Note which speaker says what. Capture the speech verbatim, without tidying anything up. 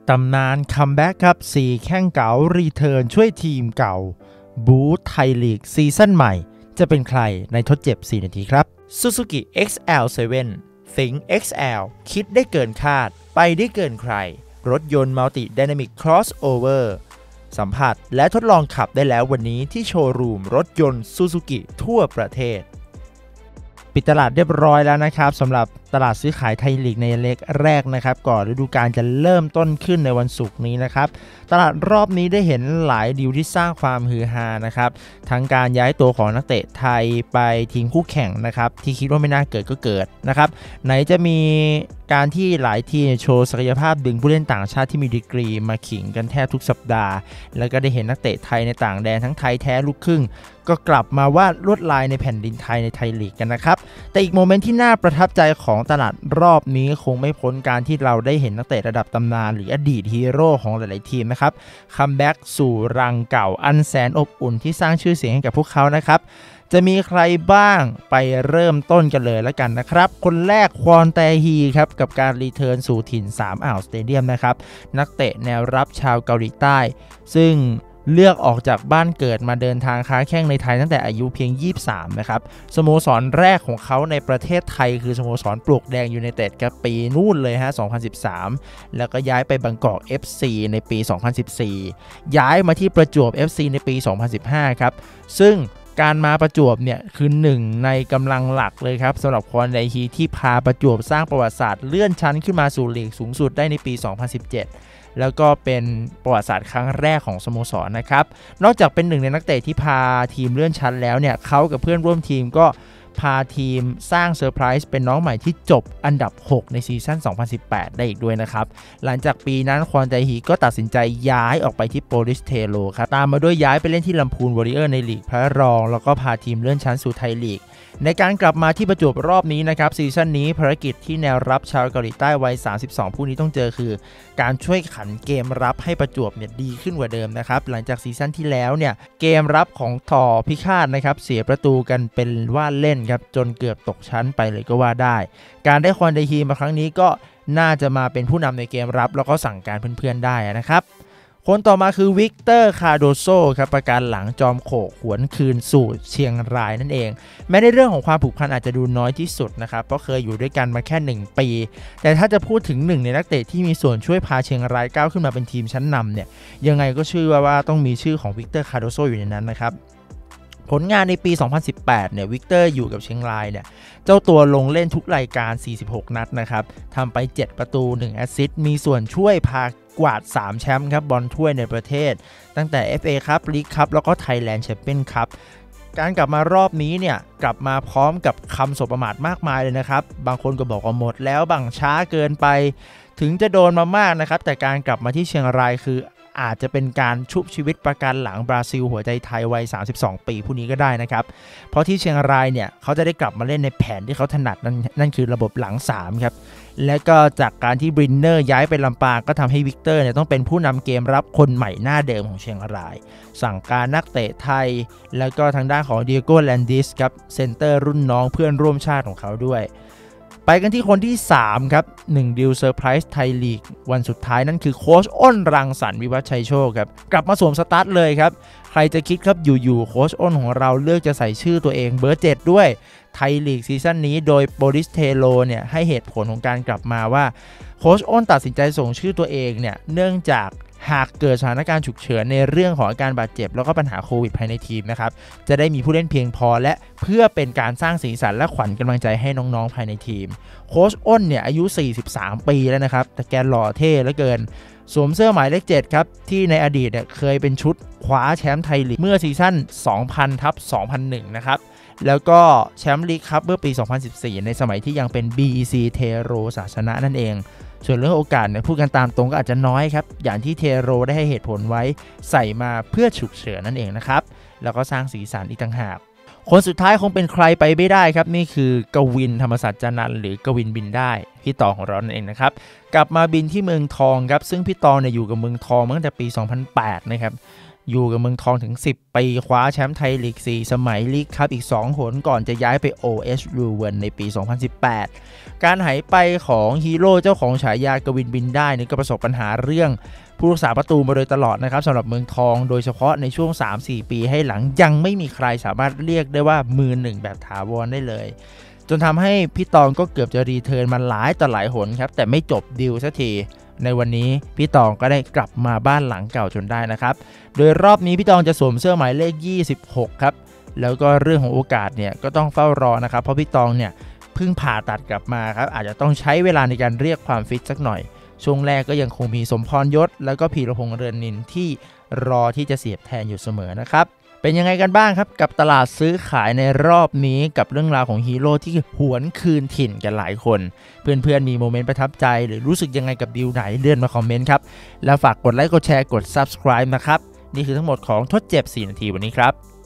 Speaker 1: ตำนานคัมแบ็กครับสี่แข้งเก๋ารีเทิร์นช่วยทีมเก่าบู๊ไทยลีกซีซั่นใหม่จะเป็นใครในทดเจ็บสี่นาทีครับ Suzuki เอ็กซ์ แอล เซเว่น Think เอ็กซ์ แอล คิดได้เกินคาดไปได้เกินใครรถยนต์ Multi Dynamic Crossover สัมผัสและทดลองขับได้แล้ววันนี้ที่โชว์รูมรถยนต์ Suzuki ทั่วประเทศปิดตลาดเรียบร้อยแล้วนะครับสำหรับตลาดซื้อขายไทยลีกในเล็กแรกนะครับก่อนฤดูกาลจะเริ่มต้นขึ้นในวันศุกร์นี้นะครับตลาดรอบนี้ได้เห็นหลายดีลที่สร้างความฮือฮานะครับทั้งการย้ายตัวของนักเตะไทยไปทีมคู่แข่งนะครับที่คิดว่าไม่น่าเกิดก็เกิดนะครับไหนจะมีการที่หลายทีมโชว์ศักยภาพดึงผู้เล่นต่างชาติที่มีดีกรีมาขิงกันแทบทุกสัปดาห์แล้วก็ได้เห็นนักเตะไทยในต่างแดนทั้งไทยแท้ลูกครึ่งก็กลับมาวาดลวดลายในแผ่นดินไทยในไทยลีกกันนะครับแต่อีกโมเมนต์ที่น่าประทับใจของตลาดรอบนี้คงไม่พ้นการที่เราได้เห็นนักเตะระดับตำนานหรืออดีตฮีโร่ของหลายๆทีมนะครับคัมแบ็กสู่รังเก่าอันแสนอบอุ่นที่สร้างชื่อเสียงให้กับพวกเขานะครับจะมีใครบ้างไปเริ่มต้นกันเลยแล้วกันนะครับคนแรกควอนแตฮีครับกับการรีเทิร์นสู่ถิ่นสามอ่าวสเตเดียมนะครับนักเตะแนวรับชาวเกาหลีใต้ซึ่งเลือกออกจากบ้านเกิดมาเดินทางค้าแข้งในไทยตั้งแต่อายุเพียงยี่สิบสามนะครับสโมสรแรกของเขาในประเทศไทยคือสโมสรปลวกแดงยูไนเต็ดครับปีนู่นเลยฮะสองพันสิบสามแล้วก็ย้ายไปบางกอก เอฟ ซี ในปีสองพันสิบสี่ย้ายมาที่ประจวบ เอฟ ซี ในปีสองพันสิบห้าครับซึ่งการมาประจวบเนี่ยคือหนึ่งในกำลังหลักเลยครับสำหรับควอนแตฮีที่พาประจวบสร้างประวัติศาสตร์เลื่อนชั้นขึ้นมาสู่ลีกสูงสุดได้ในปีสองพันสิบเจ็ดแล้วก็เป็นประวัติศาสตร์ครั้งแรกของสโมสรนะครับนอกจากเป็นหนึ่งในนักเตะที่พาทีมเลื่อนชั้นแล้วเนี่ยเขากับเพื่อนร่วมทีมก็พาทีมสร้างเซอร์ไพรส์เป็นน้องใหม่ที่จบอันดับหกในซีซั่นสองพันสิบแปดได้อีกด้วยนะครับหลังจากปีนั้นควอนแตฮีก็ตัดสินใจย้ายออกไปที่โปลิสเทโลครับตามมาด้วยย้ายไปเล่นที่ลำพูนวอริเออร์ในลีกพระรองแล้วก็พาทีมเลื่อนชั้นสู่ไทยลีกในการกลับมาที่ประจวบรอบนี้นะครับซีซั่นนี้ภารกิจที่แนวรับชาวเกาหลีใต้วัยสามสิบสองผู้นี้ต้องเจอคือการช่วยขันเกมรับให้ประจวบเนี่ยดีขึ้นกว่าเดิมนะครับหลังจากซีซั่นที่แล้วเนี่ยเกมรับของต่อพิฆาตนะครับเสียประตูกันเป็นว่าเล่นครับจนเกือบตกชั้นไปเลยก็ว่าได้การได้ควอนแตฮีมาครั้งนี้ก็น่าจะมาเป็นผู้นำในเกมรับแล้วก็สั่งการเพื่อนๆได้นะครับคนต่อมาคือวิกเตอร์คาโดโซครับประการหลังจอมโขกหวนคืนสู่เชียงรายนั่นเองแม้ในเรื่องของความผูกพันอาจจะดูน้อยที่สุดนะครับเพราะเคยอยู่ด้วยกันมาแค่หนึ่งปีแต่ถ้าจะพูดถึงหนึ่งในนักเตะที่มีส่วนช่วยพาเชียงรายก้าวขึ้นมาเป็นทีมชั้นนำเนี่ยยังไงก็เชื่อว่าต้องมีชื่อของวิกเตอร์คาโดโซอยู่ในนั้นนะครับผลงานในปีสองพันสิบแปดเนี่ยวิกเตอร์อยู่กับเชียงรายเนี่ยเจ้าตัวลงเล่นทุกรายการสี่สิบหกนัดนะครับทำไปเจ็ดประตูหนึ่งแอสซิสต์มีส่วนช่วยพากวาดสามแชมป์ครับบอลถ้วยในประเทศตั้งแต่ เอฟ เอ คัพ ลีกคัพแล้วก็ Thailand Champions Cup การกลับมารอบนี้เนี่ยกลับมาพร้อมกับคำสบประมาทมากมายเลยนะครับบางคนก็บอกว่าหมดแล้วบางช้าเกินไปถึงจะโดนมามากนะครับแต่การกลับมาที่เชียงรายคืออาจจะเป็นการชุบชีวิตประกันหลังบราซิลหัวใจไทยวัยสามสิบสองปีผู้นี้ก็ได้นะครับเพราะที่เชียงรายเนี่ยเขาจะได้กลับมาเล่นในแผนที่เขาถนัดนั่นนั่นคือระบบหลังสามครับและก็จากการที่บรินเนอร์ย้ายไปลำปางก็ทำให้วิกเตอร์เนี่ยต้องเป็นผู้นำเกมรับคนใหม่หน้าเดิมของเชียงรายสั่งการนักเตะไทยแล้วก็ทางด้านของเดียโก้แลนดิสครับเซนเตอร์รุ่นน้องเพื่อนร่วมชาติของเขาด้วยไปกันที่คนที่สามครับหนึ่งดิวเซอร์ไพรส์ไทยลีกวันสุดท้ายนั่นคือโค้ชอ้นรังสรรค์วิวัฒน์ชัยโชคครับกลับมาสวมสตาร์ทเลยครับใครจะคิดครับอยู่ๆโค้ชอ้นของเราเลือกจะใส่ชื่อตัวเองเบอร์เจ็ดด้วยไทยลีกซีซั่นนี้โดยโปลิสเทโลเนี่ยให้เหตุผลของการกลับมาว่าโค้ชอ้นตัดสินใจส่งชื่อตัวเองเนี่ยเนื่องจากหากเกิดสถานการณ์ฉุกเฉินในเรื่องของอาการบาดเจ็บแล้วก็ปัญหาโควิดภายในทีมนะครับจะได้มีผู้เล่นเพียงพอและเพื่อเป็นการสร้างสีสันและขวัญกำลังใจให้น้องๆภายในทีมโค้ชอ้นเนี่ยอายุสี่สิบสามปีแล้วนะครับแต่แกหล่อเท่เหลือเกินสวมเสื้อหมายเลขเจ็ดครับที่ในอดีตเนี่ยเคยเป็นชุดคว้าแชมป์ไทยลีกเมื่อซีซั่น สองพันทับสองพันหนึ่ง นะครับแล้วก็แชมป์ลีกคัพเมื่อปี สองพันสิบสี่ ในสมัยที่ยังเป็น บี อี ซี เทโรศาสนะนั่นเองส่วนเรื่องโอกาสเนี่ยพูดกันตามตรงก็อาจจะน้อยครับอย่างที่เทโรได้ให้เหตุผลไว้ใส่มาเพื่อฉุกเฉินนั่นเองนะครับแล้วก็สร้างสีสันอีกต่างหากคนสุดท้ายคงเป็นใครไปไม่ได้ครับนี่คือกวินธรรมศักดิ์จานันท์หรือกวินบินได้พี่ต่อของเรานั่นเองนะครับกลับมาบินที่เมืองทองครับซึ่งพี่ต่อเนี่ยอยู่กับเมืองทองมาตั้งแต่ปีสองพันแปดนะครับอยู่กับเมืองทองถึงสิบปีคว้าแชมป์ไทยลีกสี่สมัยลีกคัพอีกสองหนก่อนจะย้ายไป โอ เอส Ruwen ในปีสองพันสิบแปดการหายไปของฮีโร่เจ้าของฉายากวินบินได้นี่ก็ประสบปัญหาเรื่องผู้รักษาประตูมาโดยตลอดนะครับสำหรับเมืองทองโดยเฉพาะในช่วง สามถึงสี่ ปีให้หลังยังไม่มีใครสามารถเรียกได้ว่ามือหนึ่งแบบถาวรได้เลยจนทำให้พี่ตองก็เกือบจะรีเทิร์นมาหลายต่อหลายหนครับแต่ไม่จบดีลสักทีในวันนี้พี่ตองก็ได้กลับมาบ้านหลังเก่าจนได้นะครับโดยรอบนี้พี่ตองจะสวมเสื้อหมายเลขยี่สิบหกครับแล้วก็เรื่องของโอกาสเนี่ยก็ต้องเฝ้ารอนะครับเพราะพี่ตองเนี่ยเพิ่งผ่าตัดกลับมาครับอาจจะต้องใช้เวลาในการเรียกความฟิตสักหน่อยช่วงแรกก็ยังคงมีสมพรยศแล้วก็พีรพงษ์เรือนนินที่รอที่จะเสียบแทนอยู่เสมอนะครับเป็นยังไงกันบ้างครับกับตลาดซื้อขายในรอบนี้กับเรื่องราวของฮีโร่ที่หวนคืนถิ่นกันหลายคนเพื่อนๆมีโมเมนต์ประทับใจหรือรู้สึกยังไงกับดีลไหนเลื่อนมาคอมเมนต์ครับแล้วฝากกดไลค์กดแชร์กด ซับสไครบ์ นะครับนี่คือทั้งหมดของทดเจ็บสี่นาทีวันนี้ครับ